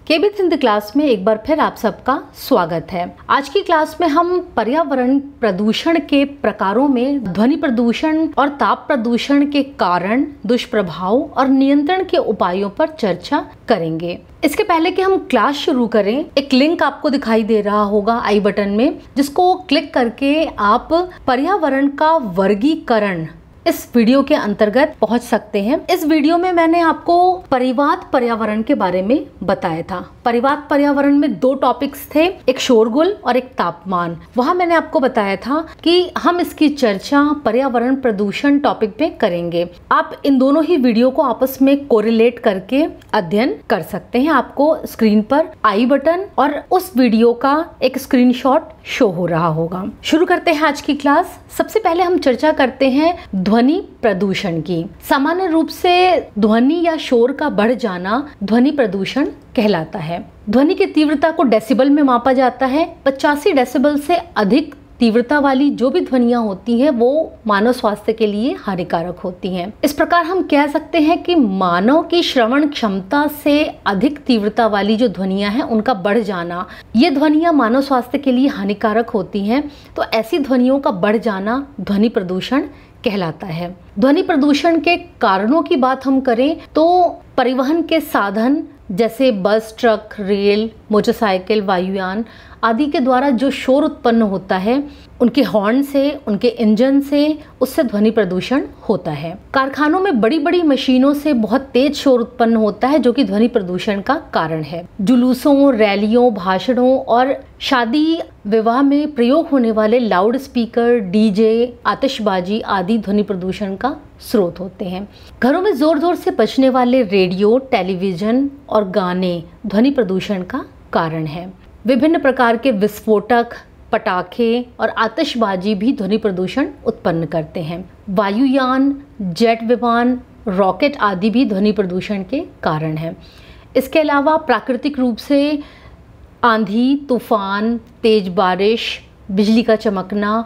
केबिथ Hindi class में एक बार फिर आप सबका स्वागत है। आज की क्लास में हम पर्यावरण प्रदूषण के प्रकारों में ध्वनि प्रदूषण और ताप प्रदूषण के कारण, दुष्प्रभाव और नियंत्रण के उपायों पर चर्चा करेंगे। इसके पहले कि हम क्लास शुरू करें, एक लिंक आपको दिखाई दे रहा होगा आई बटन में, जिसको क्लिक करके आप पर्यावरण का वर्गीकरण इस वीडियो के अंतर्गत पहुंच सकते हैं। इस वीडियो में मैंने आपको परिवाद पर्यावरण के बारे में बताया था। परिवाद पर्यावरण में दो टॉपिक्स थे, एक शोरगुल और एक तापमान। वहां मैंने आपको बताया था कि हम इसकी चर्चा पर्यावरण प्रदूषण टॉपिक पे करेंगे। आप इन दोनों ही वीडियो को आपस में कोरिलेट करके अध्ययन कर सकते हैं। आपको स्क्रीन पर आई बटन और उस वीडियो का एक स्क्रीनशॉट शो हो रहा होगा। शुरू करते हैं आज की क्लास। सबसे पहले हम चर्चा करते हैं ध्वनि प्रदूषण की। सामान्य रूप से ध्वनि या शोर का बढ़ जाना ध्वनि प्रदूषण कहलाता है। ध्वनि की तीव्रता को डेसिबल में मापा जाता है। 85 डेसिबल से अधिक तीव्रता वाली जो भी ध्वनियां होती हैं वो मानव स्वास्थ्य के लिए हानिकारक होती हैं। इस प्रकार हम कह सकते हैं कि मानव की श्रवण क्षमता से अधिक तीव्रता वाली जो ध्वनियां हैं उनका बढ़ जाना, ये ध्वनियां मानव स्वास्थ्य के लिए हानिकारक होती हैं। तो ऐसी ध्वनियों का बढ़ जाना ध्वनि प्रदूषण कहलाता है। ध्वनि प्रदूषण के कारणों की बात हम करें तो परिवहन के साधन जैसे बस, ट्रक, रेल, मोटरसाइकिल, वायुयान आदि के द्वारा जो शोर उत्पन्न होता है, उनके हॉर्न से, उनके इंजन से, उससे ध्वनि प्रदूषण होता है। कारखानों में बड़ी बड़ी मशीनों से बहुत तेज शोर उत्पन्न होता है जो कि ध्वनि प्रदूषण का कारण है। जुलूसों, रैलियों, भाषणों और शादी विवाह में प्रयोग होने वाले लाउड स्पीकर, डीजे, आतिशबाजी आदि ध्वनि प्रदूषण का स्रोत होते हैं। घरों में जोर जोर से बजने वाले रेडियो, टेलीविजन और गाने ध्वनि प्रदूषण का कारण है। विभिन्न प्रकार के विस्फोटक, पटाखे और आतिशबाजी भी ध्वनि प्रदूषण उत्पन्न करते हैं। वायुयान, जेट विमान, रॉकेट आदि भी ध्वनि प्रदूषण के कारण हैं। इसके अलावा प्राकृतिक रूप से आंधी, तूफान, तेज बारिश, बिजली का चमकना,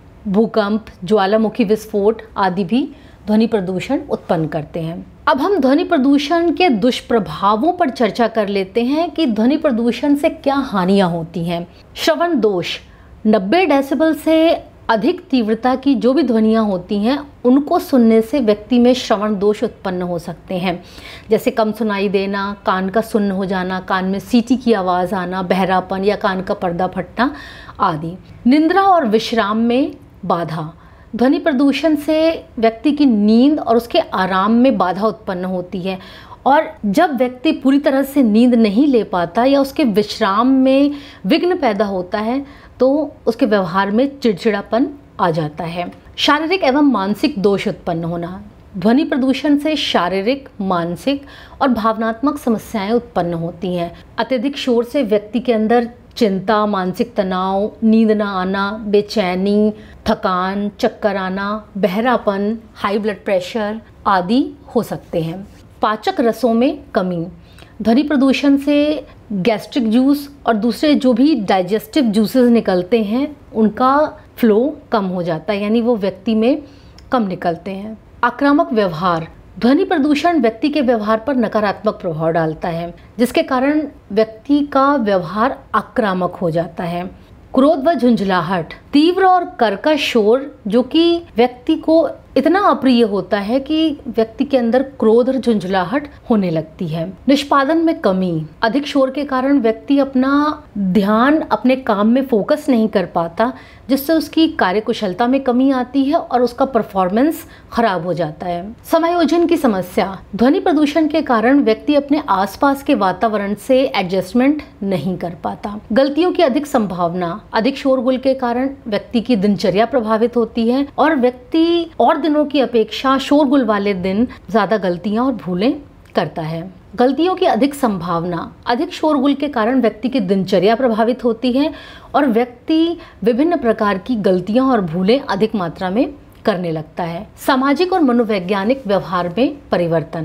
भूकंप, ज्वालामुखी विस्फोट आदि भी ध्वनि प्रदूषण उत्पन्न करते हैं। अब हम ध्वनि प्रदूषण के दुष्प्रभावों पर चर्चा कर लेते हैं कि ध्वनि प्रदूषण से क्या हानियां होती हैं। श्रवण दोष, 90 डेसिबल से अधिक तीव्रता की जो भी ध्वनियां होती हैं उनको सुनने से व्यक्ति में श्रवण दोष उत्पन्न हो सकते हैं, जैसे कम सुनाई देना, कान का सुन्न हो जाना, कान में सीटी की आवाज़ आना, बहरापन या कान का पर्दा फटना आदि। निद्रा और विश्राम में बाधा, ध्वनि प्रदूषण से व्यक्ति की नींद और उसके आराम में बाधा उत्पन्न होती है और जब व्यक्ति पूरी तरह से नींद नहीं ले पाता या उसके विश्राम में विघ्न पैदा होता है तो उसके व्यवहार में चिड़चिड़ापन आ जाता है। शारीरिक एवं मानसिक दोष उत्पन्न होना, ध्वनि प्रदूषण से शारीरिक, मानसिक और भावनात्मक समस्याएं उत्पन्न होती हैं। अत्यधिक शोर से व्यक्ति के अंदर चिंता, मानसिक तनाव, नींद न आना, बेचैनी, थकान, चक्कर आना, बहरापन, हाई ब्लड प्रेशर आदि हो सकते हैं। पाचक रसों में कमी, ध्वनि प्रदूषण से गैस्ट्रिक जूस और दूसरे जो भी डाइजेस्टिव जूसेस निकलते हैं उनका फ्लो कम हो जाता है, यानी वो व्यक्ति में कम निकलते हैं। आक्रामक व्यवहार, ध्वनि प्रदूषण व्यक्ति के व्यवहार पर नकारात्मक प्रभाव डालता है जिसके कारण व्यक्ति का व्यवहार आक्रामक हो जाता है। क्रोध व झुंझलाहट, तीव्र और कर्कश शोर जो कि व्यक्ति को इतना अप्रिय होता है कि व्यक्ति के अंदर क्रोध और झुंझलाहट होने लगती है। निष्पादन में कमी, अधिक शोर के कारण व्यक्ति अपना ध्यान अपने काम में फोकस नहीं कर पाता जिससे उसकी कार्यकुशलता में कमी आती है और उसका परफॉर्मेंस खराब हो जाता है। समायोजन की समस्या, ध्वनि प्रदूषण के कारण व्यक्ति अपने आसपास के वातावरण से एडजस्टमेंट नहीं कर पाता। गलतियों की अधिक संभावना, अधिक शोरगुल के कारण व्यक्ति की दिनचर्या प्रभावित होती है और व्यक्ति और दिनों की अपेक्षा शोरगुल वाले दिन ज्यादा गलतियां और भूलें करता है। गलतियों की अधिक संभावना, अधिक शोरगुल के कारण व्यक्ति की दिनचर्या प्रभावित होती है और व्यक्ति विभिन्न प्रकार की गलतियां और भूलें अधिक मात्रा में करने लगता है। सामाजिक और मनोवैज्ञानिक व्यवहार में परिवर्तन,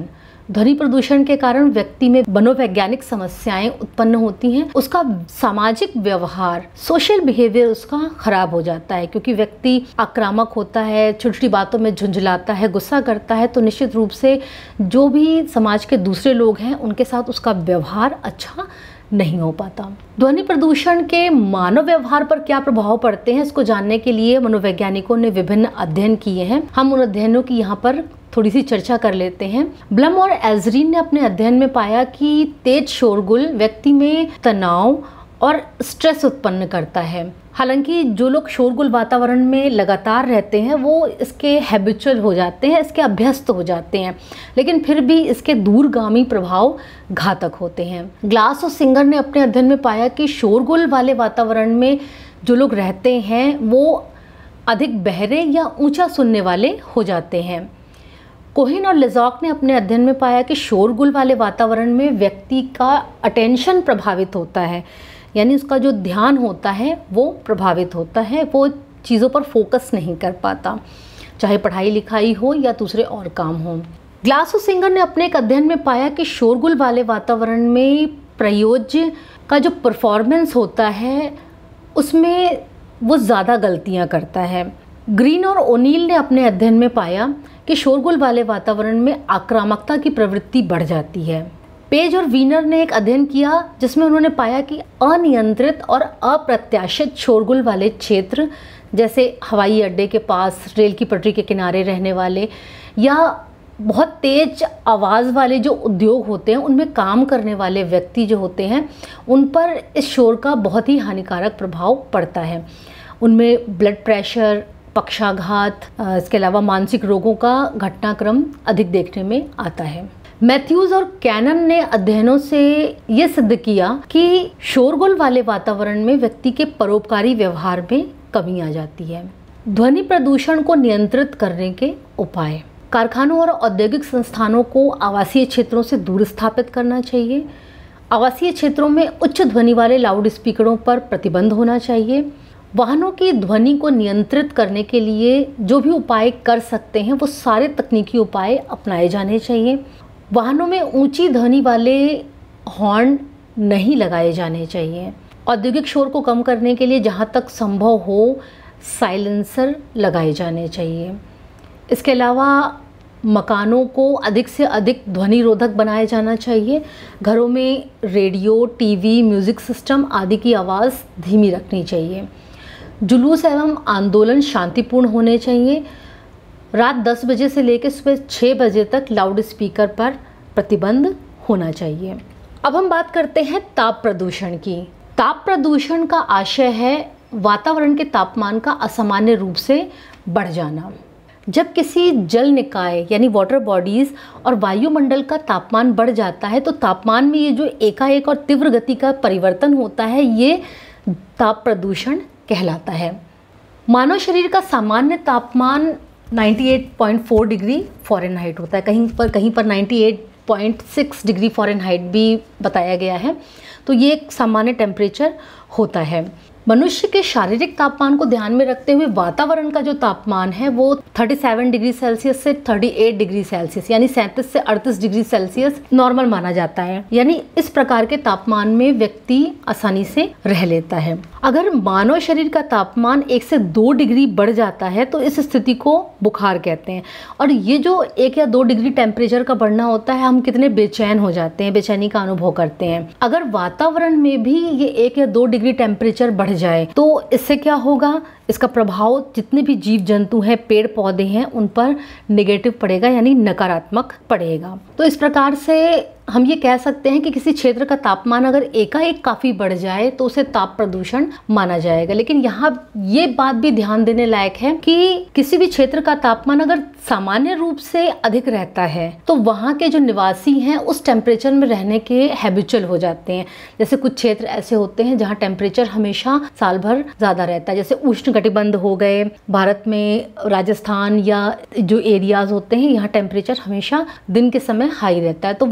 ध्वनि प्रदूषण के कारण व्यक्ति में मनोवैज्ञानिक समस्याएं उत्पन्न होती हैं। उसका सामाजिक व्यवहार, सोशल बिहेवियर उसका खराब हो जाता है, क्योंकि व्यक्ति आक्रामक होता है, छोटी छोटी बातों में झुंझलाता है, गुस्सा करता है, तो निश्चित रूप से जो भी समाज के दूसरे लोग हैं उनके साथ उसका व्यवहार अच्छा नहीं हो पाता। ध्वनि प्रदूषण के मानव व्यवहार पर क्या प्रभाव पड़ते हैं, इसको जानने के लिए मनोवैज्ञानिकों ने विभिन्न अध्ययन किए हैं। हम उन अध्ययनों की यहाँ पर थोड़ी सी चर्चा कर लेते हैं। ब्लम और एजरीन ने अपने अध्ययन में पाया कि तेज शोरगुल व्यक्ति में तनाव और स्ट्रेस उत्पन्न करता है। हालांकि जो लोग शोरगुल वातावरण में लगातार रहते हैं वो इसके हैबिचुअल हो जाते हैं, इसके अभ्यस्त हो जाते हैं, लेकिन फिर भी इसके दूरगामी प्रभाव घातक होते हैं। ग्लास और सिंगर ने अपने अध्ययन में पाया कि शोरगुल वाले वातावरण में जो लोग रहते हैं वो अधिक बहरे या ऊंचा सुनने वाले हो जाते हैं। कोहिन और लिजॉक ने अपने अध्ययन में पाया कि शोरगुल वाले वातावरण में व्यक्ति का अटेंशन प्रभावित होता है, यानी उसका जो ध्यान होता है वो प्रभावित होता है, वो चीज़ों पर फोकस नहीं कर पाता, चाहे पढ़ाई लिखाई हो या दूसरे और काम हो। ग्लास और सिंगर ने अपने एक अध्ययन में पाया कि शोरगुल वाले वातावरण में प्रयोज्य का जो परफॉर्मेंस होता है उसमें वो ज़्यादा गलतियाँ करता है। ग्रीन और ओनील ने अपने अध्ययन में पाया कि शोरगुल वाले वातावरण में आक्रामकता की प्रवृत्ति बढ़ जाती है। पेज और वीनर ने एक अध्ययन किया जिसमें उन्होंने पाया कि अनियंत्रित और अप्रत्याशित शोरगुल वाले क्षेत्र, जैसे हवाई अड्डे के पास, रेल की पटरी के किनारे रहने वाले या बहुत तेज आवाज़ वाले जो उद्योग होते हैं उनमें काम करने वाले व्यक्ति जो होते हैं उन पर इस शोर का बहुत ही हानिकारक प्रभाव पड़ता है। उनमें ब्लड प्रेशर, पक्षाघात, इसके अलावा मानसिक रोगों का घटनाक्रम अधिक देखने में आता है। मैथ्यूज और कैनन ने अध्ययनों से ये सिद्ध किया कि शोरगुल वाले वातावरण में व्यक्ति के परोपकारी व्यवहार में कमी आ जाती है। ध्वनि प्रदूषण को नियंत्रित करने के उपाय। कारखानों और औद्योगिक संस्थानों को आवासीय क्षेत्रों से दूर स्थापित करना चाहिए। आवासीय क्षेत्रों में उच्च ध्वनि वाले लाउड स्पीकरों पर प्रतिबंध होना चाहिए। वाहनों की ध्वनि को नियंत्रित करने के लिए जो भी उपाय कर सकते हैं वो सारे तकनीकी उपाय अपनाए जाने चाहिए। वाहनों में ऊंची ध्वनि वाले हॉर्न नहीं लगाए जाने चाहिए। औद्योगिक शोर को कम करने के लिए जहाँ तक संभव हो साइलेंसर लगाए जाने चाहिए। इसके अलावा मकानों को अधिक से अधिक ध्वनि रोधक बनाया जाना चाहिए। घरों में रेडियो, टीवी, म्यूज़िक सिस्टम आदि की आवाज़ धीमी रखनी चाहिए। जुलूस एवं आंदोलन शांतिपूर्ण होने चाहिए। रात 10 बजे से लेकर सुबह 6 बजे तक लाउड स्पीकर पर प्रतिबंध होना चाहिए। अब हम बात करते हैं ताप प्रदूषण की। ताप प्रदूषण का आशय है वातावरण के तापमान का असामान्य रूप से बढ़ जाना। जब किसी जल निकाय यानी वाटर बॉडीज़ और वायुमंडल का तापमान बढ़ जाता है तो तापमान में ये जो एकाएक और तीव्र गति का परिवर्तन होता है ये ताप प्रदूषण कहलाता है। मानव शरीर का सामान्य तापमान 98.4 डिग्री फ़ारेनहाइट होता है, कहीं पर 98.6 डिग्री फ़ारेनहाइट भी बताया गया है। तो ये एक सामान्य टेम्परेचर होता है। मनुष्य के शारीरिक तापमान को ध्यान में रखते हुए वातावरण का जो तापमान है वो 37 डिग्री सेल्सियस से 38 डिग्री सेल्सियस यानी 37 से 38 डिग्री सेल्सियस नॉर्मल माना जाता है। यानी इस प्रकार के तापमान में व्यक्ति आसानी से रह लेता है। अगर मानव शरीर का तापमान 1 से 2 डिग्री बढ़ जाता है तो इस स्थिति को बुखार कहते हैं। और ये जो 1 या 2 डिग्री टेम्परेचर का बढ़ना होता है, हम कितने बेचैन हो जाते हैं, बेचैनी का अनुभव करते हैं। अगर वातावरण में भी ये 1 या 2 डिग्री टेम्परेचर बढ़ जाए तो इससे क्या होगा, इसका प्रभाव जितने भी जीव जंतु हैं, पेड़ पौधे हैं, उन पर नेगेटिव पड़ेगा यानी नकारात्मक पड़ेगा। तो इस प्रकार से हम ये कह सकते हैं कि किसी क्षेत्र का तापमान अगर एकाएक काफ़ी बढ़ जाए तो उसे ताप प्रदूषण माना जाएगा। लेकिन यहाँ ये बात भी ध्यान देने लायक है कि किसी भी क्षेत्र का तापमान अगर सामान्य रूप से अधिक रहता है तो वहाँ के जो निवासी हैं उस टेम्परेचर में रहने के हैबिचुअल हो जाते हैं। जैसे कुछ क्षेत्र ऐसे होते हैं जहाँ टेम्परेचर हमेशा साल भर ज़्यादा रहता है, जैसे उष्णकटिबंध हो गए, भारत में राजस्थान या जो एरियाज होते हैं यहाँ टेम्परेचर हमेशा दिन के समय हाई रहता है, तो वहाँ के लोग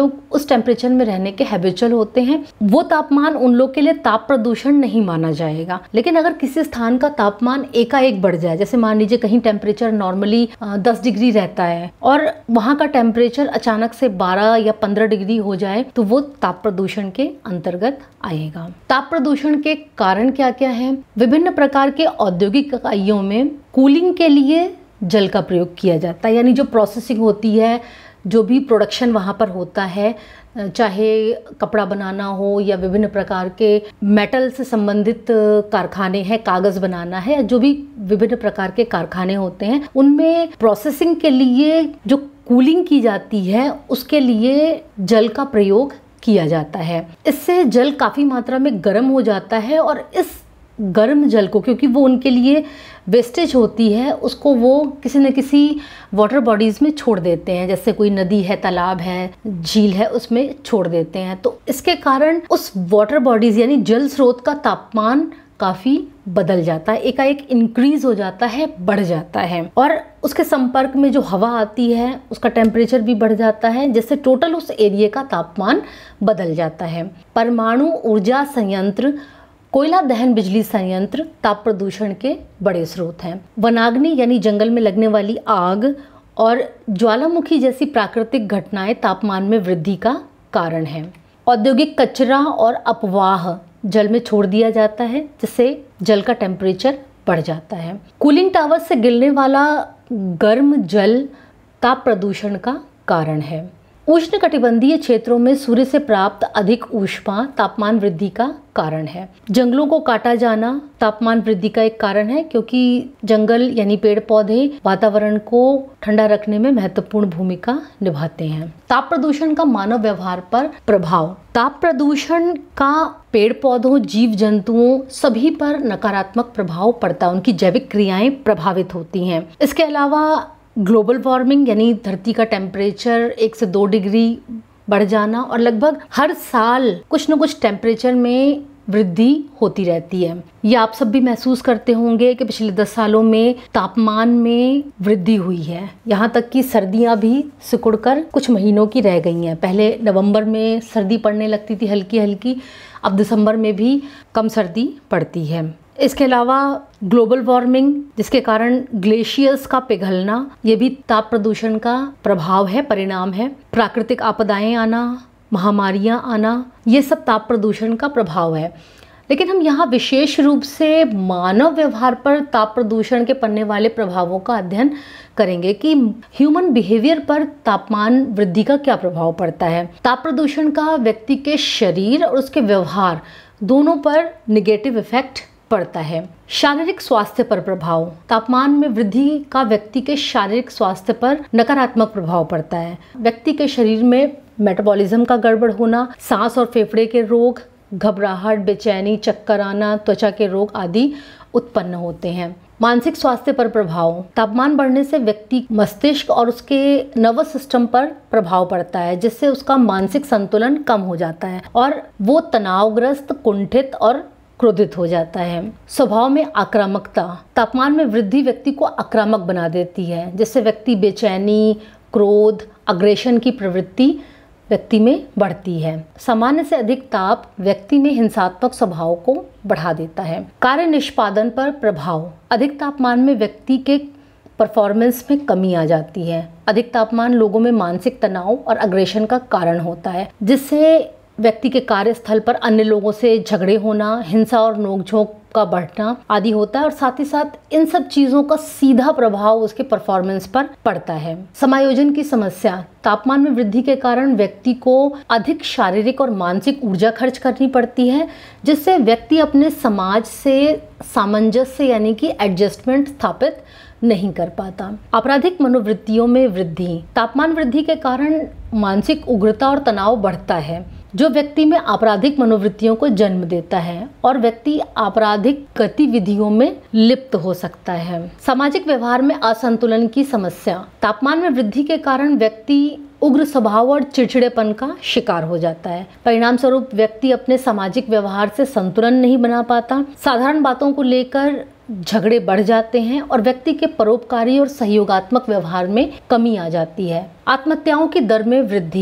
लोग उस टेम्परेचर में रहने के हैबिचुअल होते हैं, वो तापमान उन लोग के लिए ताप प्रदूषण नहीं माना जाएगा। लेकिन अगर किसी स्थान का तापमान एकाएक बढ़ जाए, जैसे मान लीजिए कहीं टेम्परेचर नॉर्मली 10 डिग्री रहता है और वहाँ का टेम्परेचर अचानक से 12 या 15 डिग्री हो जाए, तो वो ताप प्रदूषण के अंतर्गत आएगा। ताप प्रदूषण के कारण क्या क्या है? विभिन्न प्रकार के औद्योगिक इकाइयों में कूलिंग के लिए जल का प्रयोग किया जाता है, यानी जो प्रोसेसिंग होती है, जो भी प्रोडक्शन वहाँ पर होता है, चाहे कपड़ा बनाना हो या विभिन्न प्रकार के मेटल से संबंधित कारखाने हैं, कागज़ बनाना है, जो भी विभिन्न प्रकार के कारखाने होते हैं, उनमें प्रोसेसिंग के लिए जो कूलिंग की जाती है उसके लिए जल का प्रयोग किया जाता है। इससे जल काफ़ी मात्रा में गर्म हो जाता है और इस गर्म जल को, क्योंकि वो उनके लिए वेस्टेज होती है, उसको वो किसी न किसी वाटर बॉडीज़ में छोड़ देते हैं, जैसे कोई नदी है, तालाब है, झील है, उसमें छोड़ देते हैं। तो इसके कारण उस वाटर बॉडीज़ यानी जल स्रोत का तापमान काफ़ी बदल जाता है, एकाएक इंक्रीज हो जाता है, बढ़ जाता है, और उसके संपर्क में जो हवा आती है उसका टेम्परेचर भी बढ़ जाता है, जिससे टोटल उस एरिया का तापमान बदल जाता है। परमाणु ऊर्जा संयंत्र, कोयला दहन बिजली संयंत्र ताप प्रदूषण के बड़े स्रोत हैं। वनाग्नि यानी जंगल में लगने वाली आग और ज्वालामुखी जैसी प्राकृतिक घटनाएं तापमान में वृद्धि का कारण हैं। औद्योगिक कचरा और अपवाह जल में छोड़ दिया जाता है, जिससे जल का टेम्परेचर बढ़ जाता है। कूलिंग टावर से गिरने वाला गर्म जल ताप प्रदूषण का कारण है। उष्णकटिबंधीय क्षेत्रों में सूर्य से प्राप्त अधिक ऊष्मा तापमान वृद्धि का कारण है। जंगलों को काटा जाना तापमान वृद्धि का एक कारण है, क्योंकि जंगल यानी पेड़ पौधे वातावरण को ठंडा रखने में महत्वपूर्ण भूमिका निभाते हैं। ताप प्रदूषण का मानव व्यवहार पर प्रभाव। ताप प्रदूषण का पेड़ पौधों, जीव जंतुओं सभी पर नकारात्मक प्रभाव पड़ता है, उनकी जैविक क्रियाएं प्रभावित होती हैं। इसके अलावा ग्लोबल वार्मिंग यानी धरती का टेम्परेचर 1 से 2 डिग्री बढ़ जाना, और लगभग हर साल कुछ न कुछ टेम्परेचर में वृद्धि होती रहती है। ये आप सब भी महसूस करते होंगे कि पिछले 10 सालों में तापमान में वृद्धि हुई है। यहाँ तक कि सर्दियाँ भी सिकुड़कर कुछ महीनों की रह गई हैं। पहले नवंबर में सर्दी पड़ने लगती थी हल्की हल्की, अब दिसंबर में भी कम सर्दी पड़ती है। इसके अलावा ग्लोबल वार्मिंग, जिसके कारण ग्लेशियर्स का पिघलना, ये भी ताप प्रदूषण का प्रभाव है, परिणाम है। प्राकृतिक आपदाएं आना, महामारियां आना, ये सब ताप प्रदूषण का प्रभाव है। लेकिन हम यहाँ विशेष रूप से मानव व्यवहार पर ताप प्रदूषण के पड़ने वाले प्रभावों का अध्ययन करेंगे कि ह्यूमन बिहेवियर पर तापमान वृद्धि का क्या प्रभाव पड़ता है। ताप प्रदूषण का व्यक्ति के शरीर और उसके व्यवहार दोनों पर निगेटिव इफेक्ट पड़ता है। शारीरिक स्वास्थ्य पर प्रभाव। तापमान में वृद्धि का व्यक्ति के शारीरिक स्वास्थ्य पर नकारात्मक प्रभाव पड़ता है। व्यक्ति के शरीर में मेटाबॉलिज्म का गड़बड़ होना, सांस और फेफड़े के रोग, घबराहट, बेचैनी, चक्कर आना, त्वचा के रोग आदि उत्पन्न होते हैं। मानसिक स्वास्थ्य पर प्रभाव। तापमान बढ़ने से व्यक्ति मस्तिष्क और उसके नर्वस सिस्टम पर प्रभाव पड़ता है, जिससे उसका मानसिक संतुलन कम हो जाता है और वो तनावग्रस्त, कुंठित और क्रोधित हो जाता है। स्वभाव में आक्रामकता। तापमान में वृद्धि व्यक्ति को आक्रामक बना देती है, जिससे व्यक्ति बेचैनी, क्रोध, अग्रेशन की प्रवृत्ति व्यक्ति में बढ़ती है। सामान्य से अधिक ताप व्यक्ति में हिंसात्मक स्वभाव को बढ़ा देता है। कार्य निष्पादन पर प्रभाव। अधिक तापमान में व्यक्ति के परफॉर्मेंस में कमी आ जाती है। अधिक तापमान लोगों में मानसिक तनाव और अग्रेशन का कारण होता है, जिससे व्यक्ति के कार्यस्थल पर अन्य लोगों से झगड़े होना, हिंसा और नोकझोंक का बढ़ना आदि होता है, और साथ ही साथ इन सब चीज़ों का सीधा प्रभाव उसके परफॉर्मेंस पर पड़ता है। समायोजन की समस्या। तापमान में वृद्धि के कारण व्यक्ति को अधिक शारीरिक और मानसिक ऊर्जा खर्च करनी पड़ती है, जिससे व्यक्ति अपने समाज से सामंजस्य यानी कि एडजस्टमेंट स्थापित नहीं कर पाता। आपराधिक मनोवृत्तियों में वृद्धि। तापमान वृद्धि के कारण मानसिक उग्रता और तनाव बढ़ता है, जो व्यक्ति में आपराधिक मनोवृत्तियों को जन्म देता है और व्यक्ति आपराधिक गतिविधियों में लिप्त हो सकता है। सामाजिक व्यवहार में असंतुलन की समस्या। तापमान में वृद्धि के कारण व्यक्ति उग्र स्वभाव और चिड़चिड़ेपन का शिकार हो जाता है। परिणाम स्वरूप व्यक्ति अपने सामाजिक व्यवहार से संतुलन नहीं बना पाता। साधारण बातों को लेकर झगड़े बढ़ जाते हैं और व्यक्ति के परोपकारी और सहयोगात्मक व्यवहार में कमी आ जाती है। आत्महत्याओं की दर में वृद्धि।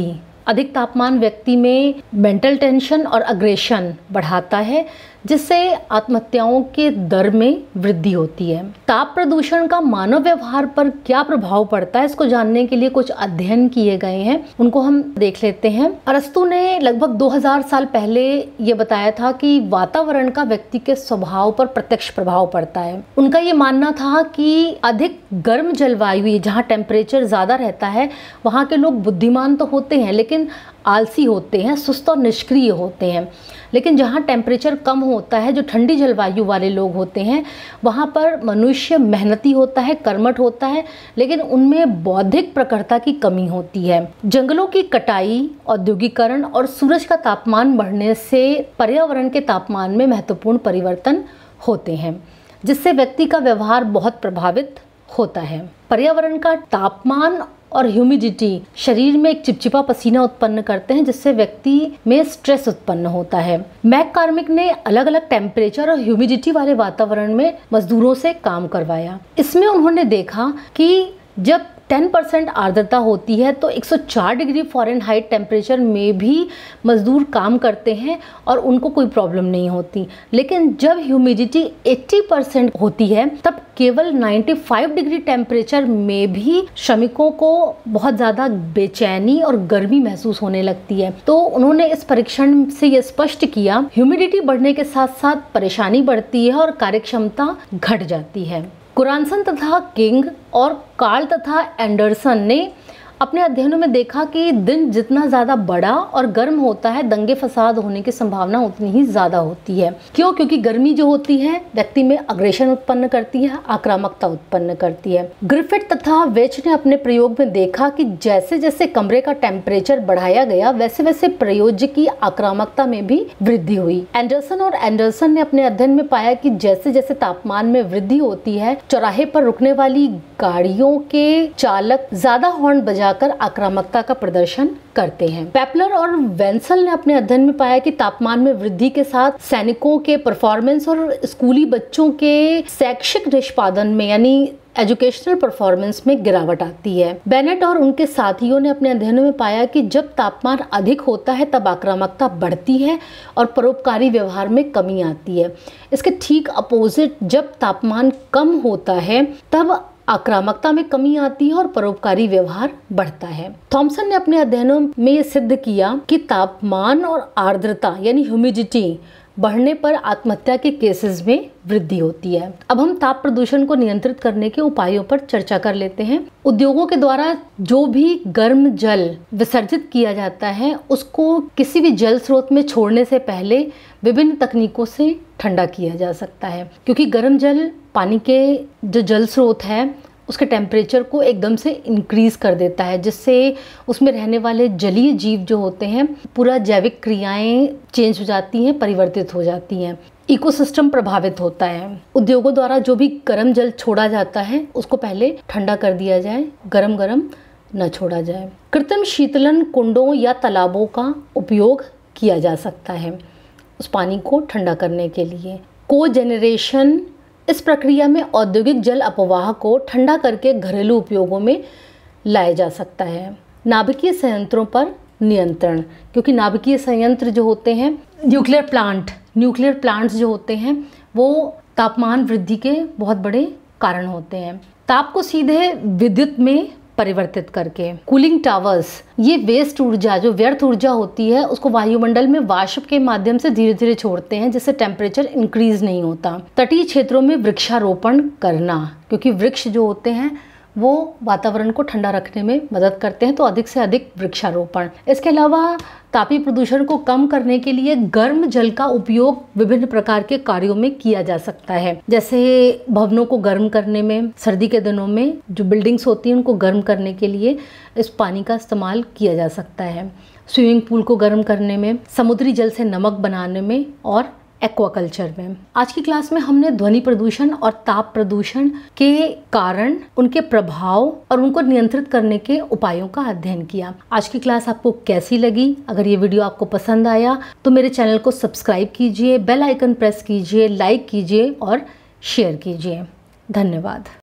अधिक तापमान व्यक्ति में मेंटल टेंशन और अग्रेशन बढ़ाता है, जिससे आत्महत्याओं के दर में वृद्धि होती है। ताप प्रदूषण का मानव व्यवहार पर क्या प्रभाव पड़ता है, इसको जानने के लिए कुछ अध्ययन किए गए हैं, उनको हम देख लेते हैं। अरस्तु ने लगभग 2000 साल पहले ये बताया था कि वातावरण का व्यक्ति के स्वभाव पर प्रत्यक्ष प्रभाव पड़ता है। उनका ये मानना था कि अधिक गर्म जलवायु, जहाँ टेम्परेचर ज़्यादा रहता है, वहाँ के लोग बुद्धिमान तो होते हैं लेकिन आलसी होते हैं, सुस्त और निष्क्रिय होते हैं। लेकिन जहाँ टेम्परेचर कम होता है, जो ठंडी जलवायु वाले लोग होते हैं, वहाँ पर मनुष्य मेहनती होता है, कर्मठ होता है, लेकिन उनमें बौद्धिक प्रखरता की कमी होती है। जंगलों की कटाई, औद्योगिकरण और सूरज का तापमान बढ़ने से पर्यावरण के तापमान में महत्वपूर्ण परिवर्तन होते हैं, जिससे व्यक्ति का व्यवहार बहुत प्रभावित होता है। पर्यावरण का तापमान और ह्यूमिडिटी शरीर में एक चिपचिपा पसीना उत्पन्न करते हैं, जिससे व्यक्ति में स्ट्रेस उत्पन्न होता है। मैककॉर्मिक ने अलग अलग टेम्परेचर और ह्यूमिडिटी वाले वातावरण में मजदूरों से काम करवाया। इसमें उन्होंने देखा कि जब 10% आर्द्रता होती है तो 104 डिग्री फ़ारेनहाइट टेम्परेचर में भी मज़दूर काम करते हैं और उनको कोई प्रॉब्लम नहीं होती। लेकिन जब ह्यूमिडिटी 80% होती है तब केवल 95 डिग्री टेम्परेचर में भी श्रमिकों को बहुत ज़्यादा बेचैनी और गर्मी महसूस होने लगती है। तो उन्होंने इस परीक्षण से ये स्पष्ट किया, ह्यूमिडिटी बढ़ने के साथ साथ परेशानी बढ़ती है और कार्यक्षमता घट जाती है। कुरानसन तथा किंग और कार्ल तथा एंडरसन ने अपने अध्ययनों में देखा कि दिन जितना ज़्यादा बड़ा और गर्म होता है, दंगे फसाद होने की संभावना उतनी ही ज़्यादा होती है। क्यों? क्योंकि गर्मी जो होती है व्यक्ति में अग्रेशन उत्पन्न करती है, आक्रामकता उत्पन्न करती है। ग्रिफिथ तथा वेच ने अपने प्रयोग में देखा कि जैसे जैसे कमरे का टेम्परेचर बढ़ाया गया, वैसे वैसे प्रयोज्य की आक्रामकता में भी वृद्धि हुई। एंडरसन ने अपने अध्ययन में पाया कि जैसे जैसे तापमान में वृद्धि होती है, चौराहे पर रुकने वाली गाड़ियों के चालक ज्यादा हॉर्न बजाकर आक्रामकता का प्रदर्शन करते हैं। पेपलर और वेंसल ने अपने अध्ययन में पाया कि तापमान में वृद्धि के साथ सैनिकों के परफॉर्मेंस और स्कूली बच्चों के शैक्षिक निष्पादन में यानी एजुकेशनल परफॉर्मेंस में गिरावट आती है। बेनेट और उनके साथियों ने अपने अध्ययनों में पाया कि जब तापमान अधिक होता है तब आक्रामकता बढ़ती है और परोपकारी व्यवहार में कमी आती है। इसके ठीक अपोजिट, जब तापमान कम होता है तब आक्रामकता में कमी आती है और परोपकारी व्यवहार बढ़ता है। थॉमसन ने अपने अध्ययनों में ये सिद्ध किया कि तापमान और आर्द्रता यानी ह्यूमिडिटी बढ़ने पर आत्महत्या के केसेस में वृद्धि होती है। अब हम ताप प्रदूषण को नियंत्रित करने के उपायों पर चर्चा कर लेते हैं। उद्योगों के द्वारा जो भी गर्म जल विसर्जित किया जाता है, उसको किसी भी जल स्रोत में छोड़ने से पहले विभिन्न तकनीकों से ठंडा किया जा सकता है, क्योंकि गर्म जल पानी के जो जल स्रोत है उसके टेम्परेचर को एकदम से इंक्रीज कर देता है, जिससे उसमें रहने वाले जलीय जीव जो होते हैं, पूरा जैविक क्रियाएं चेंज हो जाती हैं, परिवर्तित हो जाती हैं, इकोसिस्टम प्रभावित होता है। उद्योगों द्वारा जो भी गर्म जल छोड़ा जाता है उसको पहले ठंडा कर दिया जाए, गरम गरम न छोड़ा जाए। कृत्रिम शीतलन कुंडों या तालाबों का उपयोग किया जा सकता है उस पानी को ठंडा करने के लिए। कोजेनरेशन, इस प्रक्रिया में औद्योगिक जल अपवाह को ठंडा करके घरेलू उपयोगों में लाया जा सकता है। नाभिकीय संयंत्रों पर नियंत्रण, क्योंकि नाभिकीय संयंत्र जो होते हैं, न्यूक्लियर प्लांट्स जो होते हैं, वो तापमान वृद्धि के बहुत बड़े कारण होते हैं। ताप को सीधे विद्युत में परिवर्तित करके। कूलिंग टावर्स, ये वेस्ट ऊर्जा, जो व्यर्थ ऊर्जा होती है, उसको वायुमंडल में वाष्प के माध्यम से धीरे धीरे छोड़ते हैं, जिससे टेम्परेचर इंक्रीज नहीं होता। तटीय क्षेत्रों में वृक्षारोपण करना, क्योंकि वृक्ष जो होते हैं वो वातावरण को ठंडा रखने में मदद करते हैं, तो अधिक से अधिक वृक्षारोपण। इसके अलावा तापीय प्रदूषण को कम करने के लिए गर्म जल का उपयोग विभिन्न प्रकार के कार्यों में किया जा सकता है, जैसे भवनों को गर्म करने में, सर्दी के दिनों में जो बिल्डिंग्स होती हैं उनको गर्म करने के लिए इस पानी का इस्तेमाल किया जा सकता है। स्विमिंग पूल को गर्म करने में, समुद्री जल से नमक बनाने में और एक्वाकल्चर में। आज की क्लास में हमने ध्वनि प्रदूषण और ताप प्रदूषण के कारण, उनके प्रभाव और उनको नियंत्रित करने के उपायों का अध्ययन किया। आज की क्लास आपको कैसी लगी? अगर ये वीडियो आपको पसंद आया तो मेरे चैनल को सब्सक्राइब कीजिए, बेल आइकन प्रेस कीजिए, लाइक कीजिए और शेयर कीजिए। धन्यवाद।